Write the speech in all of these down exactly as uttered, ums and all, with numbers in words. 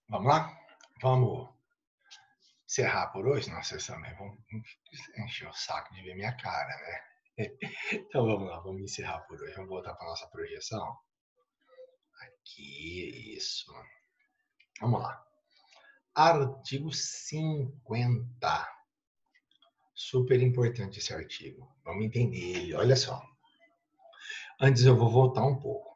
Vamos lá? Vamos encerrar por hoje? Nossa, vocês também vão encher o saco de ver minha cara, né? Então vamos lá, vamos encerrar por hoje. Vamos voltar para a nossa projeção. Aqui, isso. Vamos lá. Artigo cinquenta. Super importante esse artigo. Vamos entender ele. Olha só. Antes eu vou voltar um pouco.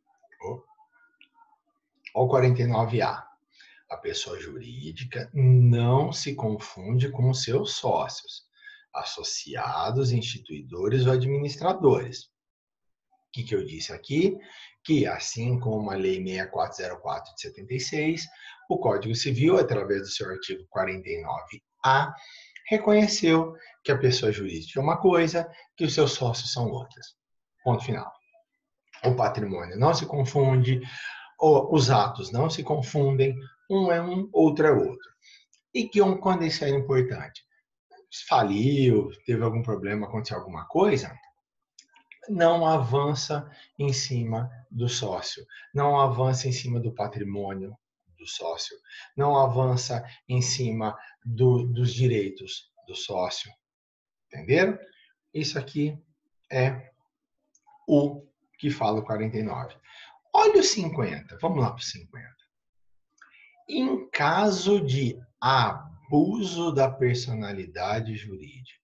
Olha o quarenta e nove A. A pessoa jurídica não se confunde com os seus sócios, associados, instituidores ou administradores. O que, que eu disse aqui? Que, assim como a Lei seis mil quatrocentos e quatro de setenta e seis, o Código Civil, através do seu artigo quarenta e nove A, reconheceu que a pessoa jurídica é uma coisa, que os seus sócios são outras. Ponto final. O patrimônio não se confunde, os atos não se confundem, um é um, outro é outro. E que quando isso é importante? Faliu, teve algum problema, aconteceu alguma coisa, não avança em cima do sócio, não avança em cima do patrimônio do sócio, não avança em cima do, dos direitos do sócio. Entenderam? Isso aqui é o que fala o quarenta e nove. Olha o cinquenta, vamos lá para o cinquenta. Em caso de abuso da personalidade jurídica,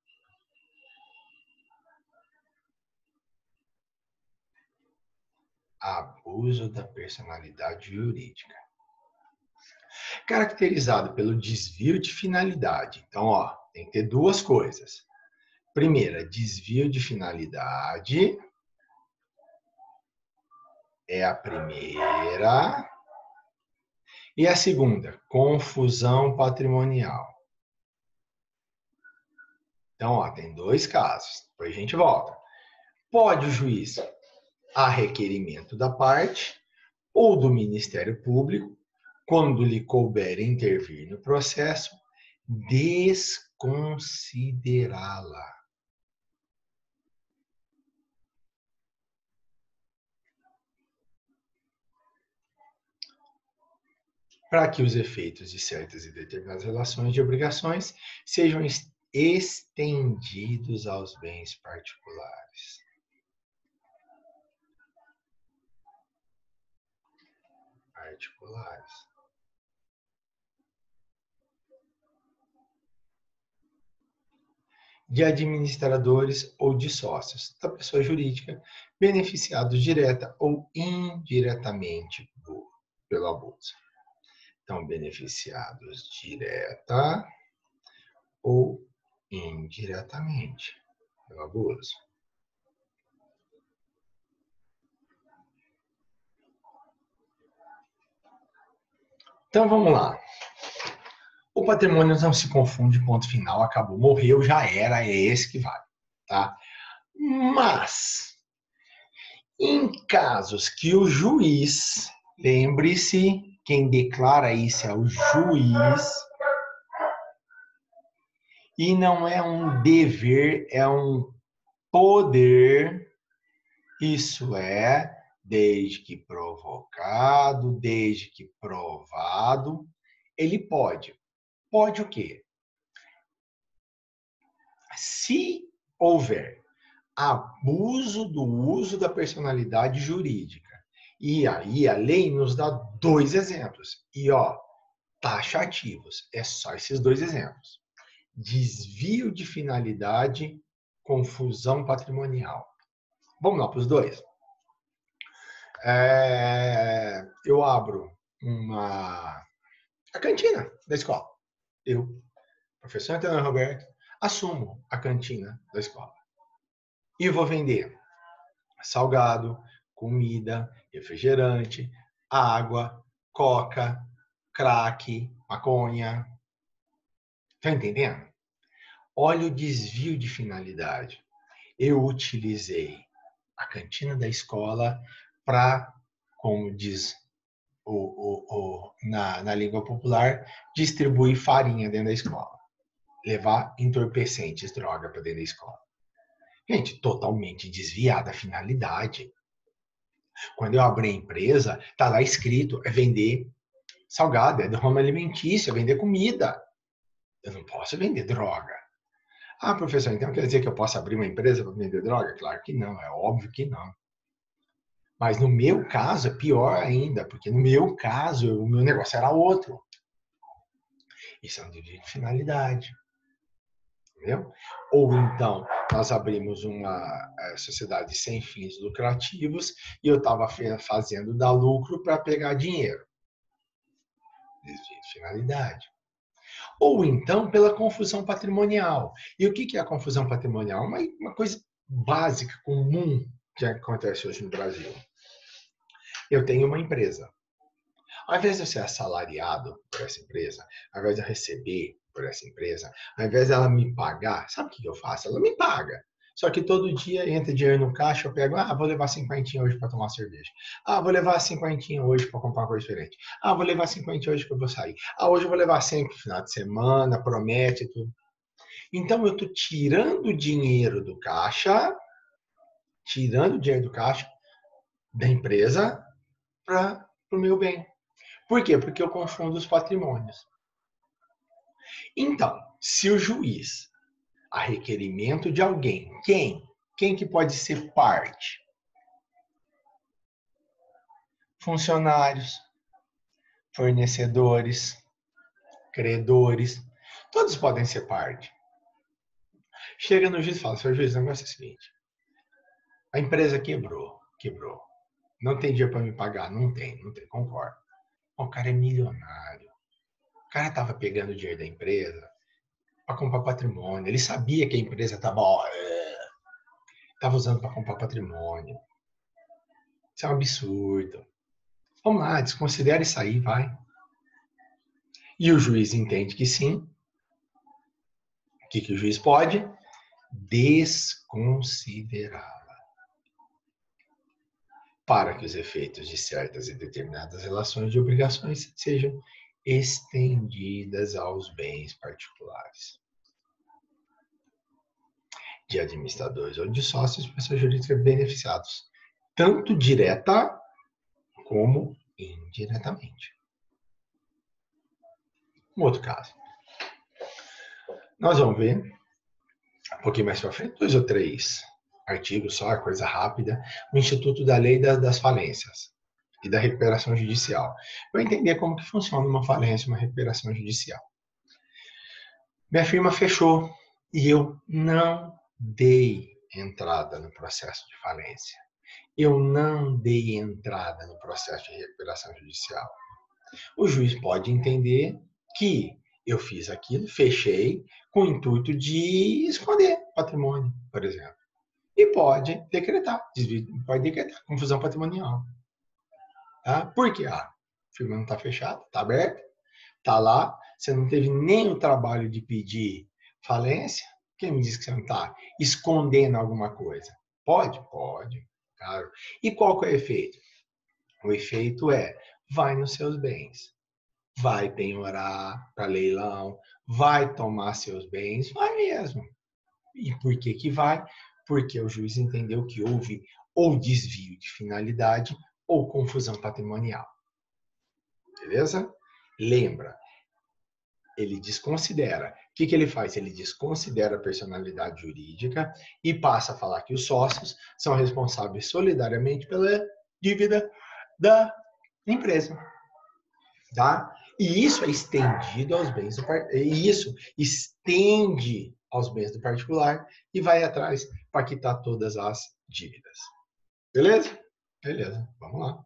abuso da personalidade jurídica, caracterizado pelo desvio de finalidade. Então, ó, tem que ter duas coisas. Primeira, desvio de finalidade é a primeira. E a segunda, confusão patrimonial. Então, ó, tem dois casos. Depois a gente volta. Pode o juiz, a requerimento da parte ou do Ministério Público, quando lhe couber intervir no processo, desconsiderá-la. Para que os efeitos de certas e determinadas relações de obrigações sejam estendidos aos bens particulares. Particulares. De administradores ou de sócios da pessoa jurídica, beneficiados direta ou indiretamente pelo abuso. Então, beneficiados direta ou indiretamente pelo abuso. Então, vamos lá. O patrimônio não se confunde, ponto final, acabou, morreu, já era, é esse que vale, tá? Mas, em casos que o juiz, lembre-se, quem declara isso é o juiz, e não é um dever, é um poder, isso é, desde que provocado, desde que provado, ele pode. Pode o quê? Se houver abuso do uso da personalidade jurídica, e aí a lei nos dá dois exemplos, e ó, taxativos, é só esses dois exemplos. Desvio de finalidade, confusão patrimonial. Vamos lá para os dois. É, eu abro uma a cantina da escola. Eu, professor Antônio Roberto, assumo a cantina da escola. E vou vender salgado, comida, refrigerante, água, coca, crack, maconha. Tá entendendo? Olha o desvio de finalidade. Eu utilizei a cantina da escola para, como diz o, o, o, na, na língua popular, distribuir farinha dentro da escola. Levar entorpecentes, droga para dentro da escola. Gente, totalmente desviada a finalidade. Quando eu abri a empresa, tá lá escrito, é vender salgado, é do ramo alimentício, é vender comida. Eu não posso vender droga. Ah, professor, então quer dizer que eu posso abrir uma empresa para vender droga? Claro que não, é óbvio que não. Mas no meu caso é pior ainda, porque no meu caso o meu negócio era outro. Isso é um desvio de finalidade. Entendeu? Ou então, nós abrimos uma é, sociedade sem fins lucrativos e eu estava fazendo dar lucro para pegar dinheiro. Desvio de finalidade. Ou então, pela confusão patrimonial. E o que é a confusão patrimonial? Uma, uma coisa básica, comum, que acontece hoje no Brasil. Eu tenho uma empresa. Ao invés de eu ser assalariado por essa empresa, ao invés de eu receber por essa empresa, ao invés dela me pagar, sabe o que eu faço? Ela me paga. Só que todo dia entra dinheiro no caixa, eu pego, ah, vou levar cinquentinha hoje para tomar cerveja. Ah, vou levar cinquentinha hoje para comprar uma coisa diferente. Ah, vou levar cinquentinha hoje que eu vou sair. Ah, hoje eu vou levar cem no final de semana, promete e tudo. Então eu estou tirando dinheiro do caixa, tirando dinheiro do caixa da empresa para o meu bem. Por quê? Porque eu confundo os patrimônios. Então, se o juiz, a requerimento de alguém, quem? Quem que pode ser parte? Funcionários, fornecedores, credores, todos podem ser parte. Chega no juiz e fala, senhor juiz, o negócio é o seguinte, a empresa quebrou, quebrou. Não tem dinheiro para me pagar? Não tem, não tem, concordo. O cara é milionário. O cara estava pegando o dinheiro da empresa para comprar patrimônio. Ele sabia que a empresa estava estava usando para comprar patrimônio. Isso é um absurdo. Vamos lá, desconsidere isso aí, vai. E o juiz entende que sim. O que, que o juiz pode? Desconsiderá-la. Para que os efeitos de certas e determinadas relações de obrigações sejam estendidas aos bens particulares de administradores ou de sócios, pessoas jurídicas beneficiados, tanto direta como indiretamente. Um outro caso. Nós vamos ver um pouquinho mais para frente, dois ou três artigos só, coisa rápida, o Instituto da Lei das Falências e da Recuperação Judicial. Para entender como que funciona uma falência, uma recuperação judicial. Minha firma fechou e eu não dei entrada no processo de falência. Eu não dei entrada no processo de recuperação judicial. O juiz pode entender que eu fiz aquilo, fechei, com o intuito de esconder patrimônio, por exemplo. E pode decretar, pode decretar confusão patrimonial. Tá? Por quê? Ah, a firma não está fechada, está aberta, está lá, você não teve nem o trabalho de pedir falência. Quem me diz que você não está escondendo alguma coisa? Pode? Pode, claro. E qual que é o efeito? O efeito é, vai nos seus bens, vai penhorar para leilão, vai tomar seus bens, vai mesmo. E por que que vai? Porque o juiz entendeu que houve ou desvio de finalidade ou confusão patrimonial. Beleza? Lembra, ele desconsidera. O que que ele faz? Ele desconsidera a personalidade jurídica e passa a falar que os sócios são responsáveis solidariamente pela dívida da empresa. Tá? E isso é estendido aos bens do particular. E isso estende aos bens do particular e vai atrás para quitar todas as dívidas. Beleza? Beleza, vamos lá.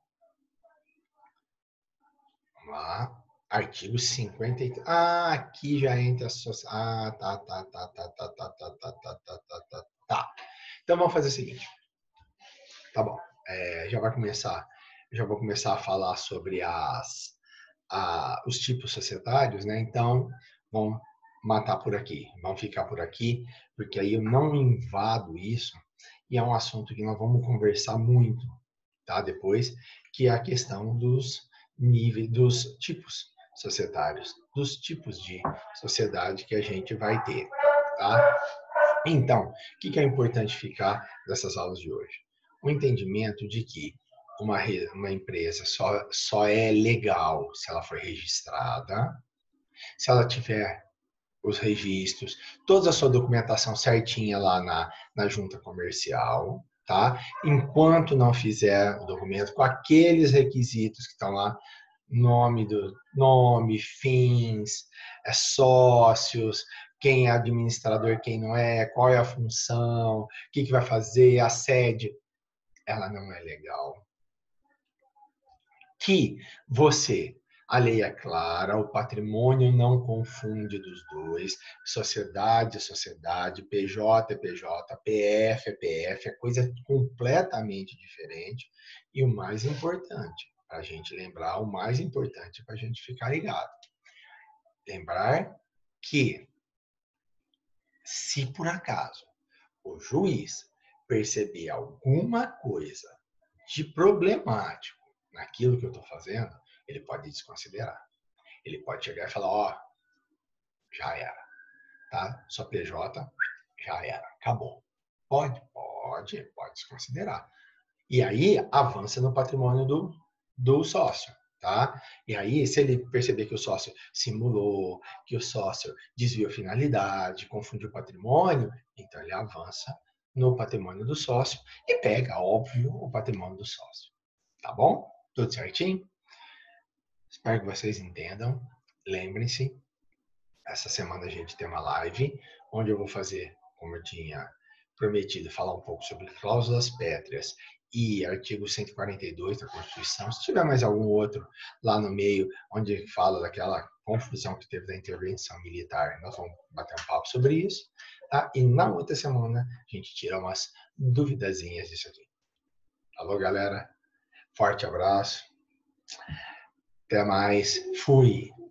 Vamos lá. Artigo cinquenta e três. Ah, aqui já entra a sociedade. Ah, tá, tá, tá, tá, tá, tá, tá, tá, tá, tá, tá, tá, tá. Então vamos fazer o seguinte. Tá bom. É, já vai começar. Já vou começar a falar sobre as A, os tipos societários, né? Então, vão matar por aqui, vão ficar por aqui, porque aí eu não invado isso, e é um assunto que nós vamos conversar muito, tá? Depois, que é a questão dos níveis, dos tipos societários, dos tipos de sociedade que a gente vai ter, tá? Então, o que é importante ficar dessas aulas de hoje? O entendimento de que uma, uma empresa só, só é legal se ela for registrada, se ela tiver os registros, toda a sua documentação certinha lá na, na junta comercial, tá? Enquanto não fizer o documento com aqueles requisitos que estão lá, nome do nome, fins, é, sócios, quem é administrador, quem não é, qual é a função, o que, que vai fazer, a sede, ela não é legal. Que você, a lei é clara, o patrimônio não confunde dos dois, sociedade é sociedade, P J é P J, P F é P F, é coisa completamente diferente. E o mais importante, para a gente lembrar, o mais importante para a gente ficar ligado. Lembrar que, se por acaso o juiz perceber alguma coisa de problemático naquilo que eu estou fazendo, ele pode desconsiderar. Ele pode chegar e falar, ó, oh, já era, tá? Sua P J já era, acabou. Pode? Pode, pode desconsiderar. E aí avança no patrimônio do, do sócio, tá? E aí, se ele perceber que o sócio simulou, que o sócio desviou a finalidade, confundiu o patrimônio, então ele avança no patrimônio do sócio e pega, óbvio, o patrimônio do sócio. Tá bom? Tudo certinho? Espero que vocês entendam. Lembrem-se, essa semana a gente tem uma live onde eu vou fazer, como eu tinha prometido, falar um pouco sobre cláusulas pétreas e artigo cento e quarenta e dois da Constituição. Se tiver mais algum outro lá no meio, onde fala daquela confusão que teve da intervenção militar, nós vamos bater um papo sobre isso. Tá? E na outra semana a gente tira umas duvidazinhas disso aqui. Alô, galera? Forte abraço. Até mais. Fui.